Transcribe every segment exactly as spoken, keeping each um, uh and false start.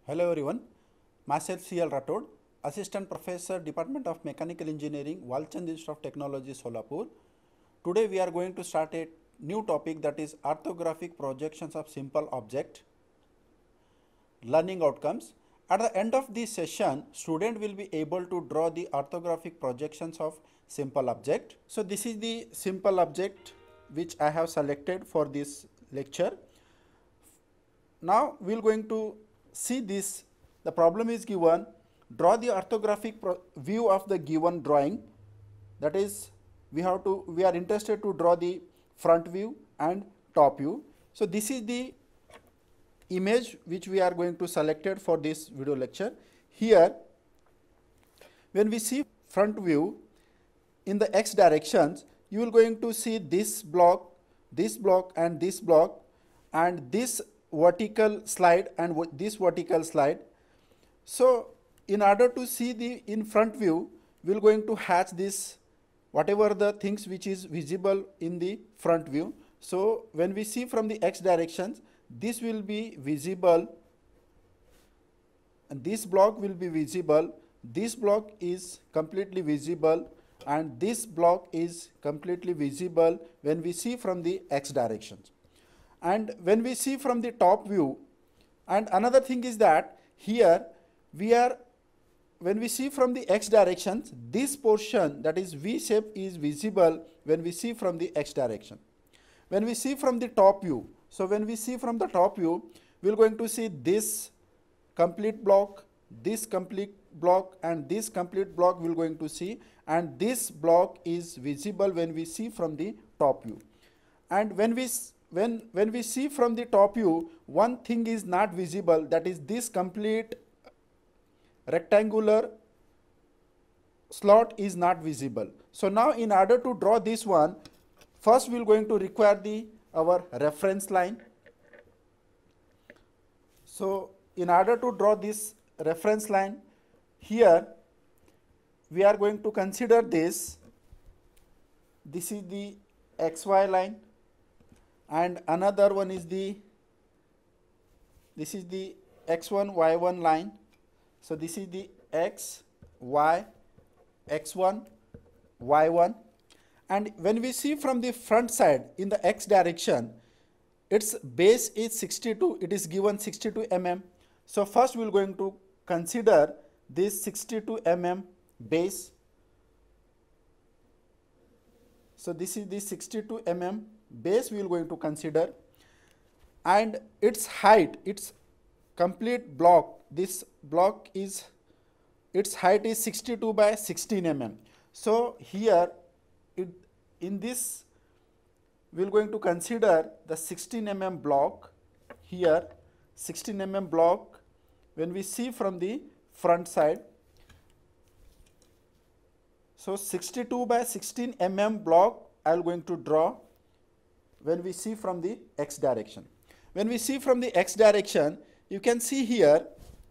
Hello everyone, myself C L Rathod, Assistant Professor, Department of Mechanical Engineering, Walchand Institute of Technology, Solapur. Today we are going to start a new topic, that is orthographic projections of simple object, learning outcomes. At the end of this session, student will be able to draw the orthographic projections of simple object. So this is the simple object which I have selected for this lecture. Now we are going to see this. The problem is given, draw the orthographic view of the given drawing. That is, we have to we are interested to draw the front view and top view. So this is the image which we are going to select it for this video lecture. Here, when we see front view in the x directions, you will going to see this block, this block and this block, and this vertical slide and this vertical slide. So in order to see the in front view, we are going to hatch this whatever the things which is visible in the front view. So when we see from the x directions, this will be visible and this block will be visible, this block is completely visible, and this block is completely visible when we see from the x directions. And when we see from the top view, and another thing is that here we are, when we see from the x directions, this portion, that is V shape, is visible when we see from the x direction. When we see from the top view, so when we see from the top view, we are going to see this complete block, this complete block and this complete block we are going to see, and this block is visible when we see from the top view. And when we When, when we see from the top view, one thing is not visible, that is this complete rectangular slot is not visible. So now in order to draw this one, first we are going to require the our reference line. So in order to draw this reference line, here we are going to consider this. This is the X Y line, and another one is the, this is the x one y one line. So this is the x, y, x one, y one. And when we see from the front side in the x direction, its base is sixty-two, it is given sixty-two millimeters. So first we are going to consider this sixty-two millimeter base. So this is the sixty-two millimeter base we are going to consider, and its height, its complete block, this block is, its height is sixty-two by sixteen millimeters. So here it, in this we are going to consider the sixteen millimeter block. Here sixteen millimeter block when we see from the front side. So sixty-two by sixteen millimeter block I am going to draw when we see from the x direction. When we see from the x direction, you can see here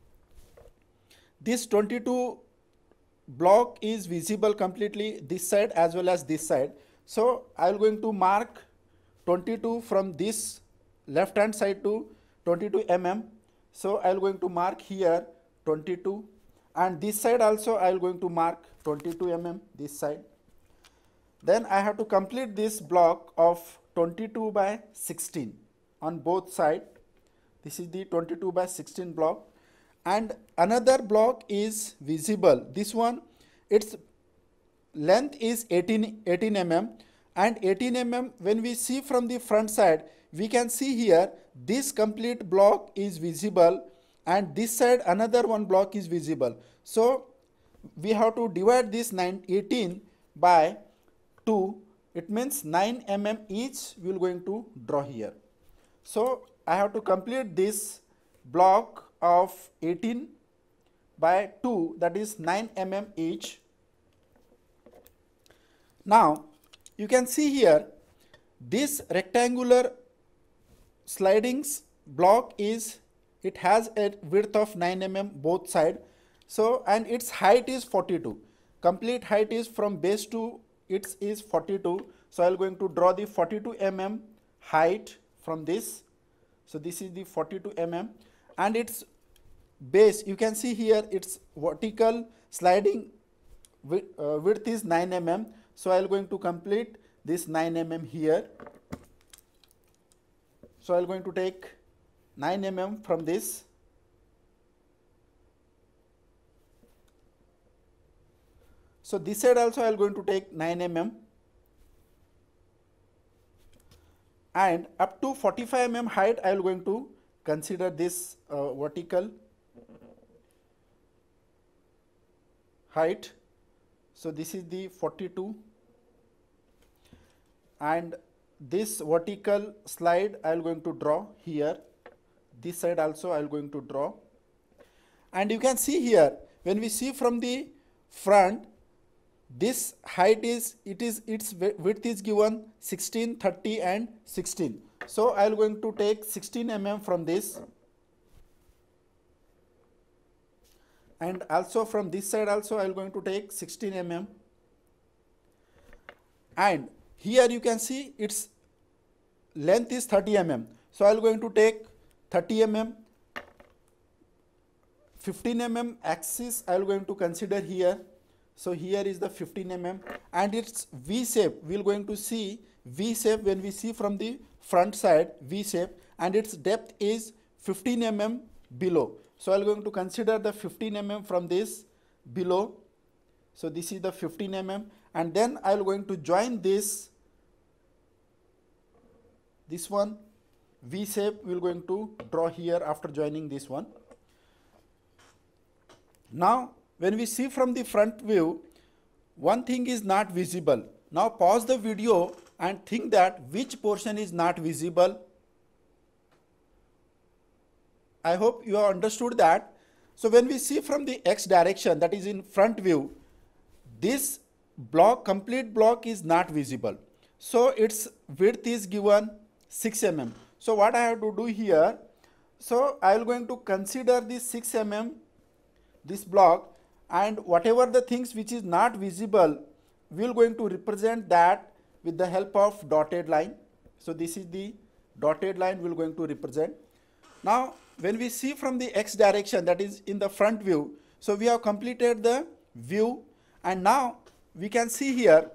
this twenty-two block is visible completely this side as well as this side. So I am going to mark twenty-two from this left hand side to twenty-two millimeters. So I am going to mark here twenty-two, and this side also I am going to mark twenty-two millimeters this side. Then I have to complete this block of twenty-two by sixteen on both sides. This is the twenty-two by sixteen block, and another block is visible. This one, its length is eighteen millimeters, and eighteen millimeters when we see from the front side, we can see here this complete block is visible, and this side another one block is visible. So we have to divide this eighteen by two. It means nine millimeters each we are going to draw here. So I have to complete this block of eighteen by two, that is nine millimeters each. Now you can see here this rectangular sliding block is, it has a width of nine millimeters both sides. So and its height is forty-two. Complete height is from base to it is forty-two. So I am going to draw the forty-two millimeter height from this. So this is the forty-two millimeters, and its base, you can see here its vertical sliding width, uh, width is nine millimeters. So I am going to complete this nine millimeters here. So I am going to take nine millimeters from this. So this side also I am going to take nine millimeters, and up to forty-five millimeters height I am going to consider this uh, vertical height. So this is the forty-two, and this vertical slide I am going to draw here. This side also I am going to draw, and you can see here when we see from the front, this height is it is its width is given sixteen, thirty and sixteen. So I am going to take sixteen millimeters from this, and also from this side also I am going to take sixteen millimeters, and here you can see its length is thirty millimeters. So I am going to take thirty millimeters, fifteen millimeters axis I am going to consider here. So here is the fifteen millimeters, and its V shape we are going to see V shape when we see from the front side V shape, and its depth is fifteen millimeters below. So I am going to consider the fifteen millimeters from this below. So this is the fifteen millimeters, and then I am going to join this this one V shape we are going to draw here after joining this one. Now when we see from the front view, one thing is not visible. Now pause the video and think that which portion is not visible. I hope you have understood that. So when we see from the X direction, that is in front view, this block, complete block is not visible. So its width is given six millimeters. So what I have to do here, so I am going to consider this six millimeters, this block, and whatever the things which is not visible, we are going to represent that with the help of dotted line. So this is the dotted line we are going to represent. Now when we see from the X direction, that is in the front view, so we have completed the view, and now we can see here.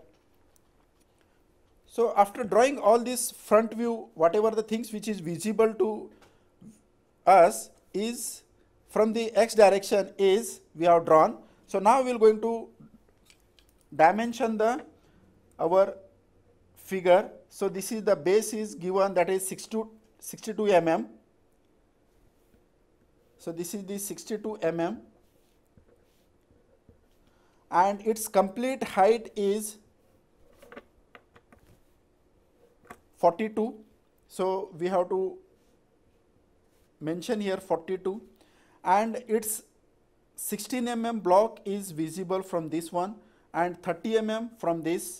So after drawing all this front view, whatever the things which is visible to us is from the X direction is we have drawn. So now we are going to dimension the our figure. So this is the base is given, that is sixty-two millimeters. So this is the sixty-two millimeters, and its complete height is forty-two. So we have to mention here forty-two, and its sixteen millimeter block is visible from this one, and thirty millimeter from this.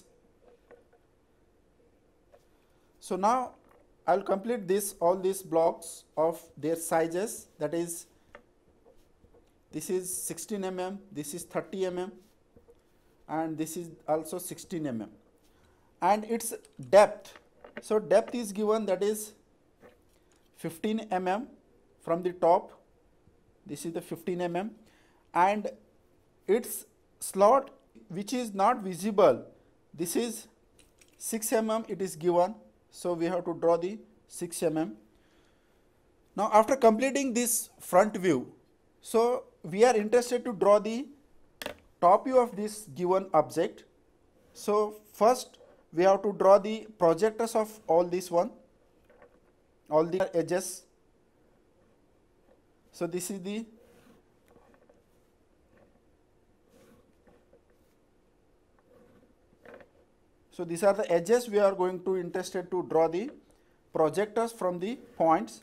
So now I will complete this all these blocks of their sizes, that is this is sixteen millimeters, this is thirty millimeters, and this is also sixteen millimeters, and its depth. So depth is given, that is fifteen millimeters from the top. This is the fifteen millimeters, and its slot which is not visible, this is six millimeters it is given. So we have to draw the six millimeters. Now after completing this front view, so we are interested to draw the top view of this given object. So first we have to draw the projectors of all this one, all the edges. So this is the So these are the edges we are going to interested to draw the projectors from the points.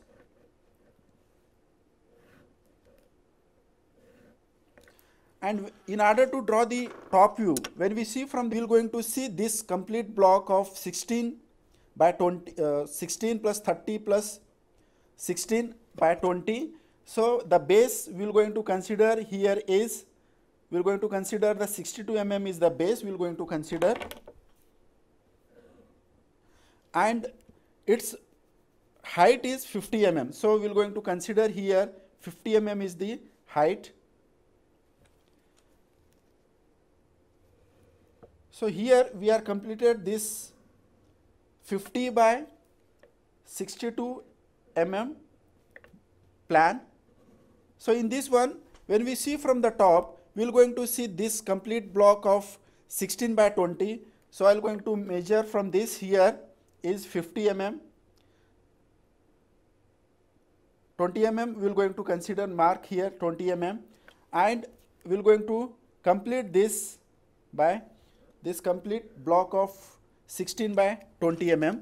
And in order to draw the top view, when we see from, we are going to see this complete block of sixteen by twenty, uh, sixteen plus thirty plus sixteen by twenty. So the base we are going to consider here is, we are going to consider the sixty-two millimeters is the base we are going to consider, and its height is fifty millimeters. So we are going to consider here fifty millimeters is the height. So here we are completed this fifty by sixty-two millimeter plan. So in this one, when we see from the top, we are going to see this complete block of sixteen by twenty. So I am going to measure from this here is fifty millimeter. twenty millimeter we are going to consider mark here twenty millimeter, and we are going to complete this by this complete block of sixteen by twenty millimeter.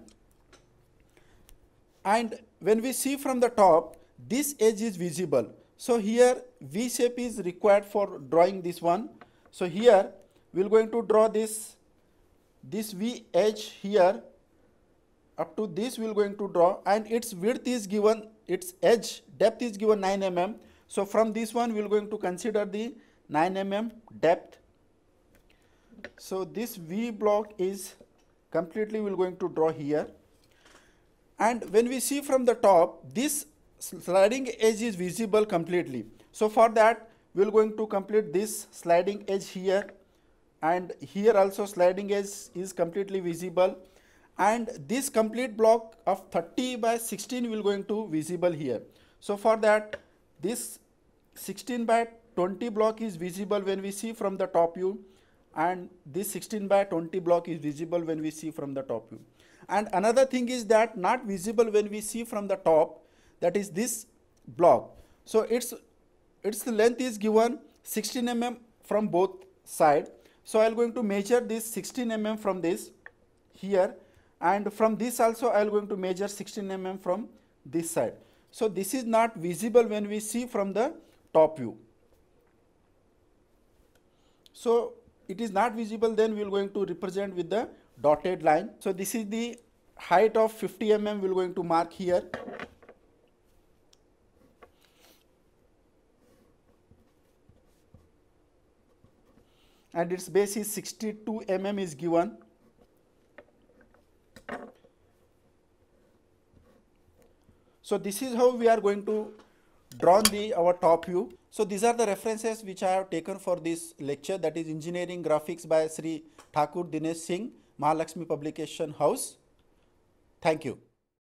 And when we see from the top, this edge is visible. So here V shape is required for drawing this one. So here we are going to draw this this V edge here. Up to this we are going to draw, and its width is given, its edge depth is given nine millimeter. So from this one we are going to consider the nine millimeter depth. So this V block is completely we are going to draw here. And when we see from the top, this sliding edge is visible completely. So for that we are going to complete this sliding edge here, and here also sliding edge is completely visible, and this complete block of thirty by sixteen we are going to visible here. So for that, this sixteen by twenty block is visible when we see from the top view, and this sixteen by twenty block is visible when we see from the top view. And another thing is that not visible when we see from the top, that is this block. So its its length is given sixteen millimeter from both sides. So I am going to measure this sixteen millimeter from this here, and from this also I am going to measure sixteen millimeter from this side. So this is not visible when we see from the top view. So it is not visible, then we are going to represent with the dotted line. So this is the height of fifty millimeter we are going to mark here. And its base is sixty-two millimeter is given. So this is how we are going to draw the our top view. So these are the references which I have taken for this lecture, that is Engineering Graphics by Sri Thakur Dinesh Singh, Mahalakshmi Publication House. Thank you.